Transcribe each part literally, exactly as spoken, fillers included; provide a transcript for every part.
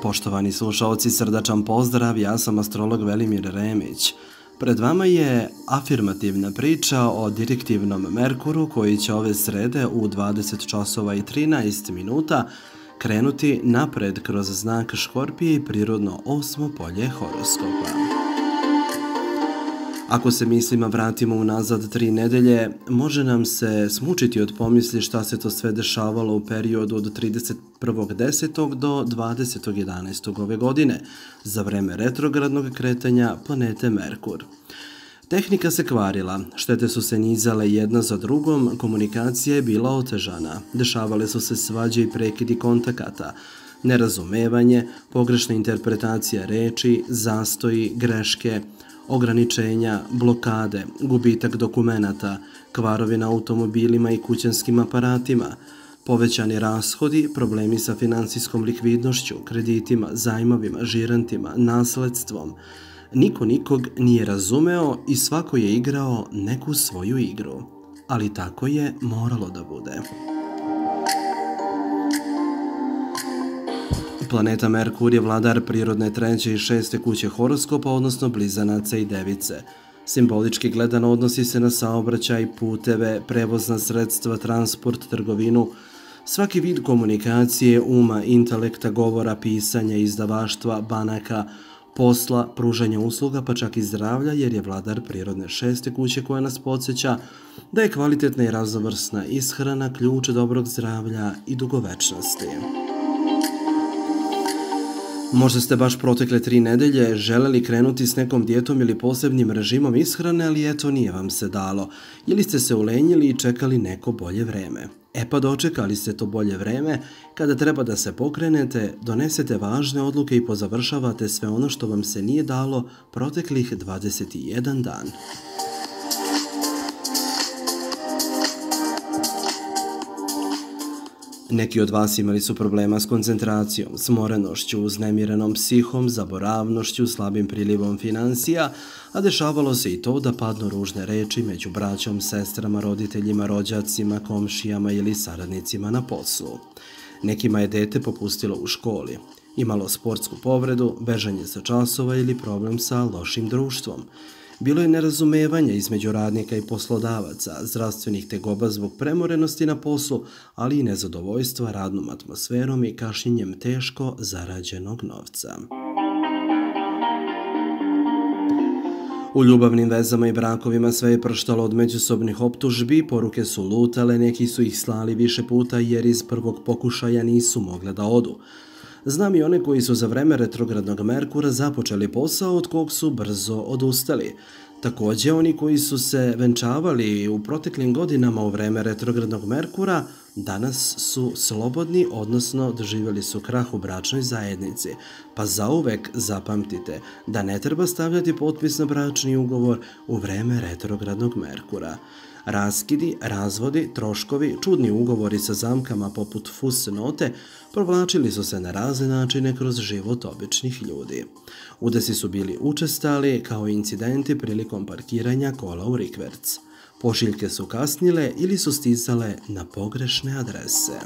Poštovani slušaoci, srdačan pozdrav, ja sam astrolog Velimir Remić. Pred vama je afirmativna priča o direktivnom Merkuru koji će ove srede u dvadeset časova i trinaest minuta krenuti napred kroz znak Škorpije i prirodno osmo polje horoskopa. Ako se mislima vratimo unazad tri nedelje, može nam se smučiti od pomisli šta se to sve dešavalo u periodu od trideset prvog desetog do dvadesetog jedanaestog ove godine, za vreme retrogradnog kretanja planete Merkur. Tehnika se kvarila, štete su se nizale jedna za drugom, komunikacija je bila otežana, dešavale su se svađe i prekidi kontakata, nerazumevanje, pogrešna interpretacija reči, zastoji, greške, ograničenja, blokade, gubitak dokumenata, kvarovi na automobilima i kućanskim aparatima, povećani rashodi, problemi sa finansijskom likvidnošću, kreditima, zajmovima, žirantima, nasledstvom. Niko nikog nije razumeo i svako je igrao neku svoju igru. Ali tako je moralo da bude. Planeta Merkur je vladar prirodne treće i šeste kuće horoskopa, odnosno blizanaca i device. Simbolički gledano odnosi se na saobraćaj, puteve, prevozna sredstva, transport, trgovinu, svaki vid komunikacije, uma, intelekta, govora, pisanja, izdavaštva, banaka, posla, pružanja usluga, pa čak i zdravlja, jer je vladar prirodne šeste kuće koja nas podsjeća da je kvalitetna i raznovrsna ishrana ključ dobrog zdravlja i dugovečnosti. Možda ste baš protekle tri nedelje želeli krenuti s nekom dijetom ili posebnim režimom ishrane, ali eto nije vam se dalo. Ili ste se ulenjili i čekali neko bolje vreme. E pa dočekali ste to bolje vreme, kada treba da se pokrenete, donesete važne odluke i pozavršavate sve ono što vam se nije dalo proteklih dvadeset jedan dan. Neki od vas imali su problema s koncentracijom, smorenošću, uznemirenom psihom, zaboravnošću, slabim prilivom financija, a dešavalo se i to da padnu ružne reči među braćom, sestrama, roditeljima, rođacima, komšijama ili saradnicima na poslu. Nekima je dete popustilo u školi, imalo sportsku povredu, bežanje sa časova ili problem sa lošim društvom. Bilo je nerazumevanja između radnika i poslodavaca, zdravstvenih tegoba zbog premorenosti na poslu, ali i nezadovoljstva radnom atmosferom i kašnjenjem teško zarađenog novca. U ljubavnim vezama i brakovima sve je prštalo od međusobnih optužbi, poruke su lutale, neki su ih slali više puta jer iz prvog pokušaja nisu mogle da odu. Znam i one koji su za vreme retrogradnog Merkura započeli posao od kog su brzo odustali. Također oni koji su se venčavali u proteklim godinama u vreme retrogradnog Merkura danas su slobodni, odnosno doživjeli su krah u bračnoj zajednici. Pa zauvek zapamtite da ne treba stavljati potpis na bračni ugovor u vreme retrogradnog Merkura. Raskidi, razvodi, troškovi, čudni ugovori sa zamkama poput fusnote provlačili su se na razne načine kroz život običnih ljudi. Udesi su bili učestali kao incidenti prilikom parkiranja kola u rikverc. Pošiljke su kasnile ili su stizale na pogrešne adrese.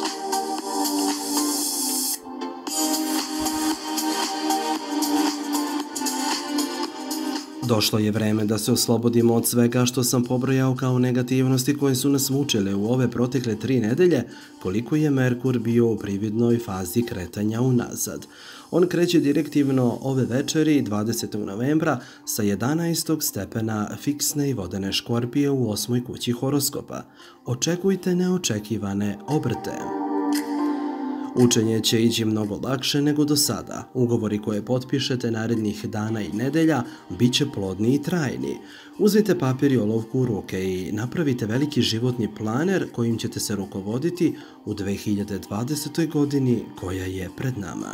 Došlo je vreme da se oslobodimo od svega što sam pobrojao kao negativnosti koje su nas mučile u ove protekle tri nedelje, koliko je Merkur bio u prividnoj fazi kretanja unazad. On kreće direktivno ove večeri, dvadesetog novembra, sa jedanaestog stepena fiksne i vodene Škorpije u osmoj kući horoskopa. Očekujte neočekivane obrte. Učenje će ići mnogo lakše nego do sada. Ugovori koje potpišete narednih dana i nedelja bit će plodni i trajni. Uzmite papir i olovku u ruke i napravite veliki životni planer kojim ćete se rukovoditi u dve hiljade dvadesetoj godini koja je pred nama.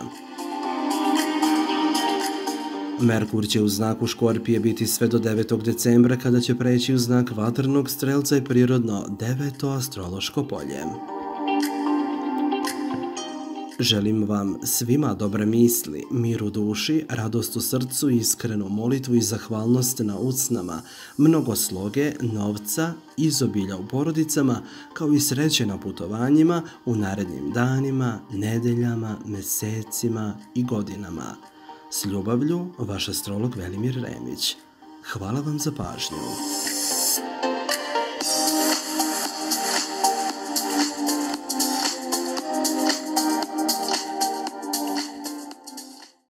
Merkur će u znaku Škorpije biti sve do devetog decembra kada će preći u znak vatrenog strelca i prirodno deveto astrološko polje. Želim vam svima dobre misli, mir u duši, radost u srcu, iskrenu molitvu i zahvalnost na usnama, mnogo sloge, novca, izobilja u porodicama, kao i sreće na putovanjima u narednim danima, nedeljama, mesecima i godinama. S ljubavlju, vaš astrolog Velimir Remić. Hvala vam za pažnju.